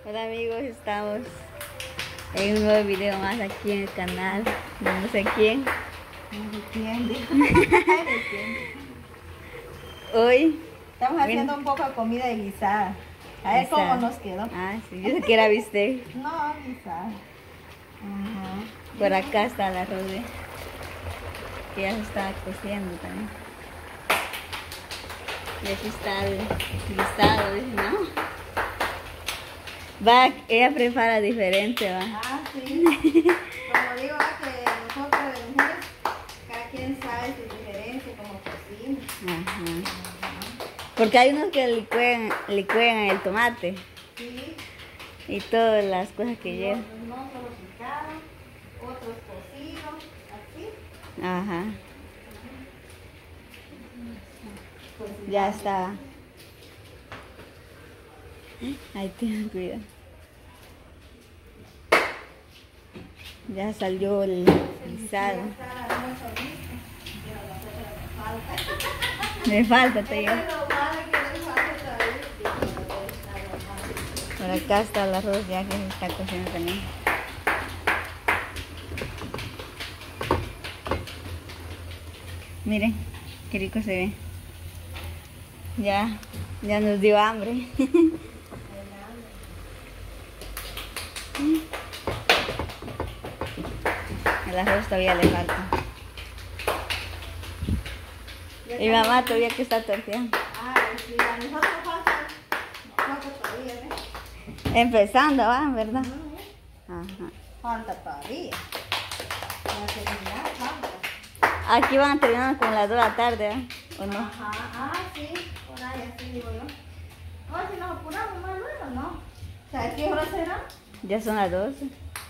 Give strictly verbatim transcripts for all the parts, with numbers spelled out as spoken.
Hola amigos, estamos en un nuevo video más aquí en el canal de no sé quién. No se entiende. Hoy Estamos haciendo ven, un poco de comida de guisada. A ver guisada. cómo nos quedó. Ah, sí, yo sé que era bistec. No, guisada. Ajá. Por acá está el arroz, ¿eh? Que ya se está cociendo también. Y aquí está el guisado, dice, ¿no? Va, ella prepara diferente, va. Ah, sí. Como digo, ah, que nosotros de mujeres, cada quien sabe su diferencia como cocina. Ajá. Porque hay unos que licúan, licúan el tomate Sí. y todas las cosas que Y lleva. otros no, solo picados, otros cocidos, así. Ajá. Pues, Ya está. Ahí tienen cuidado. Ya salió el guisado. Me falta, te digo. Por acá está el arroz ya que se está cociendo también. Miren, qué rico se ve. Ya, ya nos dio hambre. El arroz todavía le falta. Y mamá todavía que está torteando. Ah, sí, a nosotros falta poco todavía, ¿ves? Empezando, ¿va? ¿Verdad? Ajá. Falta todavía. Para terminar, falta. Aquí van terminando como las dos de la tarde, ¿eh? ¿O no? Ajá, ah, sí, por ahí así digo yo. No, si nos apuramos más luego, ¿no? ¿Sabes qué hora será? Ya son las doce.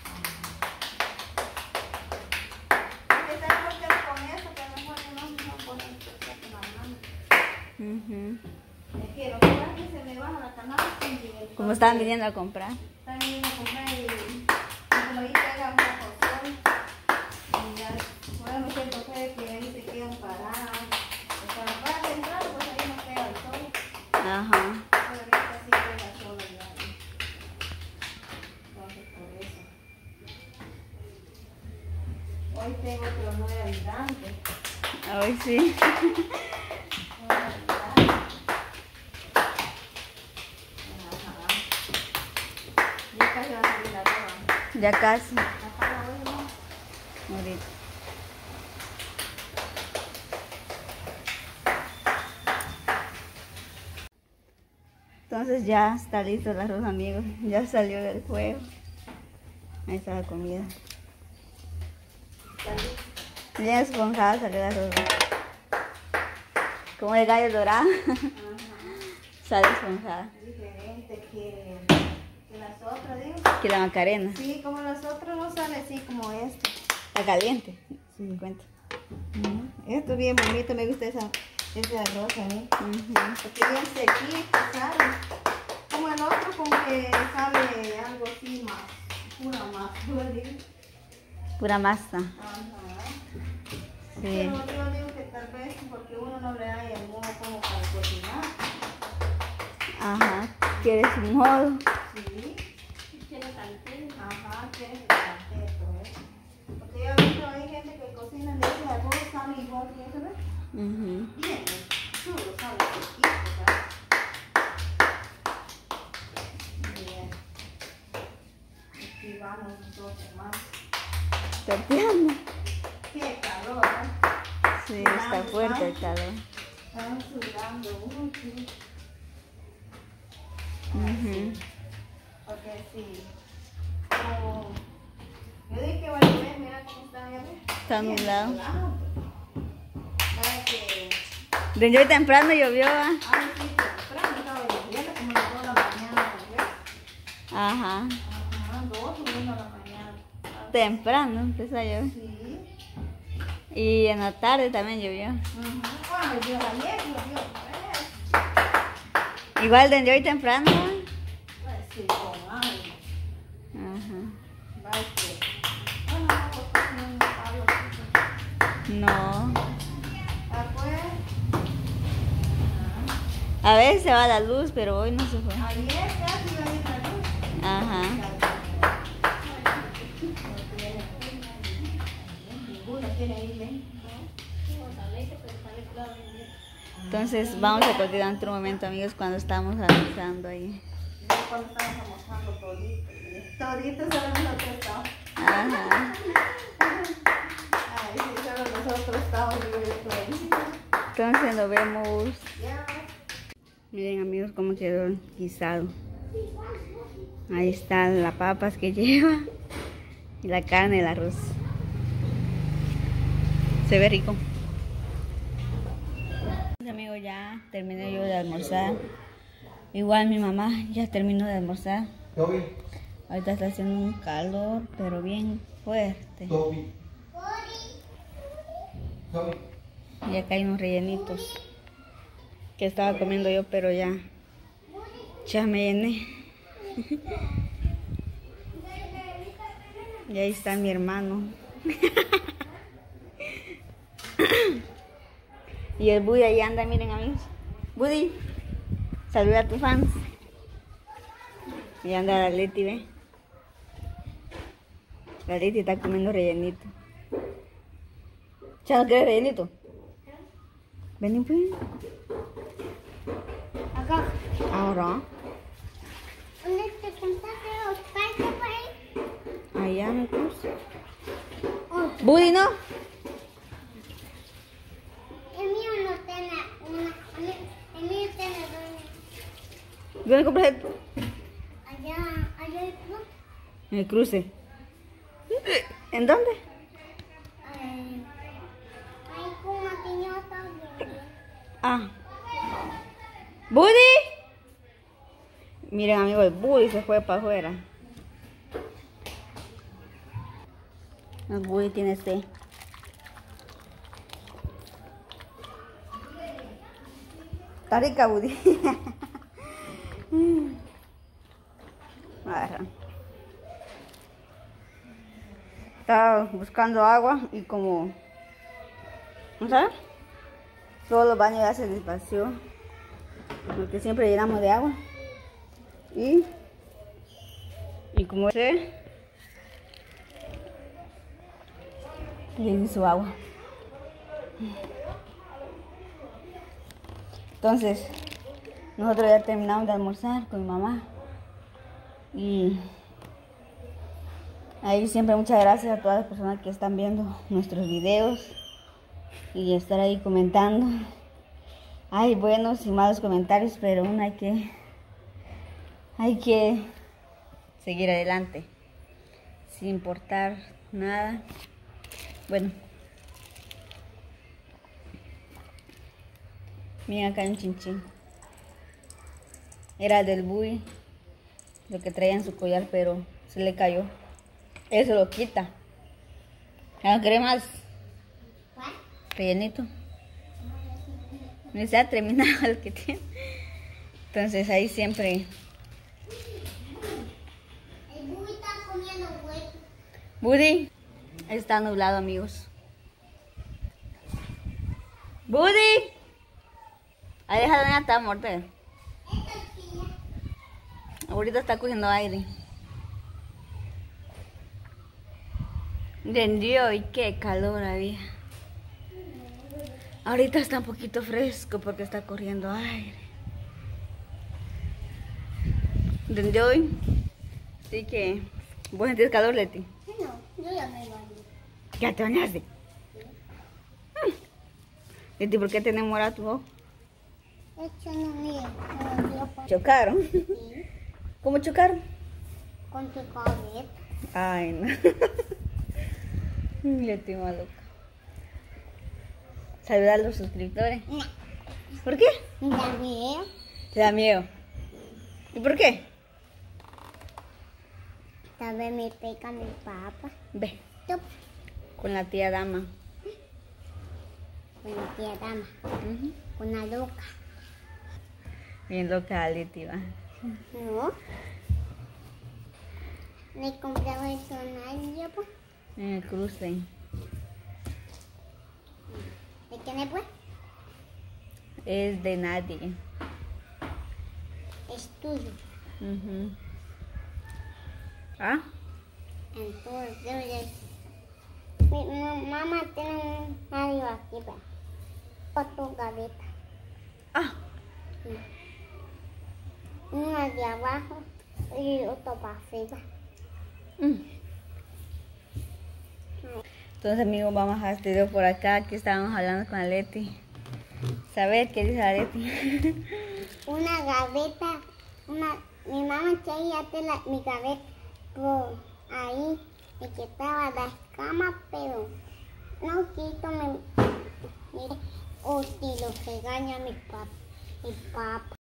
Porque tenemos que ver con eso, que a lo mejor no no ponen con la mano. Ujú. Es que lo que pasa es que se me baja la canasta y Como estaban viniendo a comprar. están viniendo a comprar y como ahí pega una porción y ya, bueno, me siento fe que ahí se quedan paradas. O sea, para temprano, pues ahí no pega el sol. Ajá. Pero ahorita sí pega el sol allá. Entonces, por eso. Hoy tengo otro nuevo habitante. Hoy sí. Nuevo habitante. Ajá. Ya casi va a salir la ropa. Ya casi. Apaga hoy, ¿no? Ahorita. Entonces ya está listo el arroz, amigos. Ya salió del fuego. Ahí está la comida. Bien esponjada salió el arroz. Como el gallo dorado. Ajá. Sale esponjada. Diferente que, que las otras, digo. Que la macarena. Sí, como las otras no sale así como esto. Está caliente. Sí, cuenta. Esto es bien bonito, me gusta esa, ese arroz a mí. Ujú. Porque bien sequito, ¿sale? Como el otro, como que sale algo así más, pura más, digo. Pura masa. Ajá. Sí. Pero yo digo que tal vez porque uno no le da el modo como para cocinar. Ajá. ¿Quieres un modo? Sí. Quiere tantito. Ajá, quiere el tantito, ¿eh? Porque yo he visto, hay gente que cocina de ese arroz, sale igual que eso, ¿ves? Ujú. Bien, chulo, sale sequito, ¿sabes? Bien. Aquí vamos nosotros más. Torteando. Qué calor, ¿eh? Sí, está fuerte el calor. Están sudando mucho. Ujú. Porque sí. Como yo dije que vaya a ver, mira cómo está allá. Está nublado. Para que. Desde hoy temprano llovió, ¿va? Ay, sí, temprano estaba lloviendo como las dos de la mañana, ¿ves? Ajá. Ajá, dos o una de la mañana. Temprano empezó a llover. Sí. Y en la tarde también llovió. Ajá. Ay, Dios, ayer llovió. ¿Ves? Igual desde hoy temprano, ¿va? Pues sí, con algo. Ajá. Va a ser. No, no, porque no me hablo así. No. Ah, pues. A veces se va la luz, pero hoy no se fue. Ayer casi iba a ir la luz. Entonces vamos a continuar en otro momento, amigos, cuando estamos almorzando ahí. Cuando estamos almorzando toditos. Toditos solo nosotros estamos. Ajá. Ay, sí, solo nosotros estamos. Entonces nos vemos. Ya. Miren, amigos, cómo quedó el guisado. Ahí están las papas que lleva y la carne, el arroz. Se ve rico. Amigos, ya terminé yo de almorzar. Igual mi mamá ya terminó de almorzar. Toby, Ahorita está haciendo un calor, pero bien fuerte. Toby, Toby. Y acá hay unos rellenitos que estaba comiendo yo, pero ya, ya me llené. Y ahí está mi hermano. Y el Buddy ahí anda, miren, amigos. Buddy, saluda a tus fans. Y anda la Leti, ve. La Leti está comiendo rellenito. ¿Ya no quieres rellenito? Vení, pues. Acá. Ahora. ¿Dónde te compraste los países por ahí? Allá me puse. Oh, Buddy, ¿no? el mío no tiene una. El mío, el mío tiene dos. ¿Dónde compraste tú? Allá, allá hay club. En el cruce. ¿En dónde? Eh, hay como una piñata. de- Ah. ¡Buddy! Miren, amigos, el Buddy se fue para afuera. El Buddy tiene sed. Está rica, Buddy. Agarra. Estaba buscando agua y como, ¿no sabes? Todos los baños ya se les vació, porque siempre llenamos de agua. Y, y como sé, le di su agua. Entonces, nosotros ya terminamos de almorzar con mi mamá. Y ahí siempre muchas gracias a todas las personas que están viendo nuestros videos y estar ahí comentando. Hay buenos y malos comentarios, pero aún hay que hay que seguir adelante sin importar nada. Bueno, miren, acá hay un chinchín. Era del Buddy, lo que traía en su collar, pero se le cayó. Eso lo quita. ¿Ya no quiere más? ¿Cuál? Rellenito. No se ha terminado el que tiene. Entonces ahí siempre. El Buddy está comiendo huevo. Buddy, está nublado, amigos. Buddy, ahí deja de estar morder. Esta es pilla. Ahorita está cogiendo aire. Vendió y qué calor había. Ahorita está un poquito fresco porque está corriendo aire. Desde hoy, así que vos sentís calor, Leti. No, yo ya me bañé. ¿Ya te bañaste? Mm. Leti, ¿por qué te enamora tu ojo? Esto no es mío. Me lo dio por Chocaron. ti. ¿Cómo chocaron? Con tu cabeza. Ay, no. Leti, maluca. Saludar a los suscriptores. No. ¿Por qué? Da miedo. Te da miedo. ¿Y por qué? Tal vez me pega mi papá. Ve, Tup, con la tía Dama. con la tía Dama. Ujú. Con la loca. Bien loca, Leti, va. No. Me compraba el sonario, pues. En el cruce. ¿De quién es, pues? Es de nadie. Es tuyo. Ujú. ¿Ah? Entonces, mi ma- mamá tiene un radio aquí, pues. Por tu gaveta. de abajo y otro para arriba. Mm. Entonces, amigos, vamos a dejar este video por acá. Aquí estábamos hablando con Aleti. ¿Sabes qué dice Aleti? Una gaveta, una, mi mamá quería la, mi gaveta por ahí, me quitaba las camas, pero no quito, me, mire, o si lo regaña mi papá, mi papá.